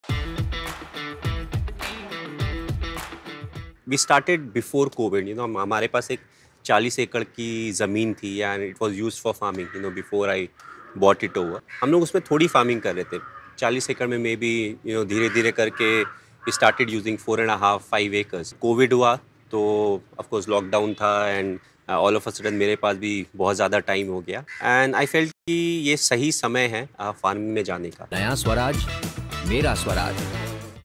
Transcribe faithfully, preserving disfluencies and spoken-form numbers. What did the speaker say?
We started before Covid, you know हमारे पास एक चालीस एकड़ की ज़मीन थी and it was used for farming, you know before I bought it over. हम लोग उसमें थोड़ी फार्मिंग कर रहे थे। चालीस एकड़ में मे बी यू नो धीरे-धीरे करके we started using four and a half five acres. Covid हुआ तो ऑफ कोर्स लॉकडाउन था and all of a sudden मेरे पास भी बहुत ज़्यादा टाइम हो गया एंड आई फेल्ट कि ये सही समय है फार्मिंग में जाने का। नया स्वराज, मेरा स्वराज।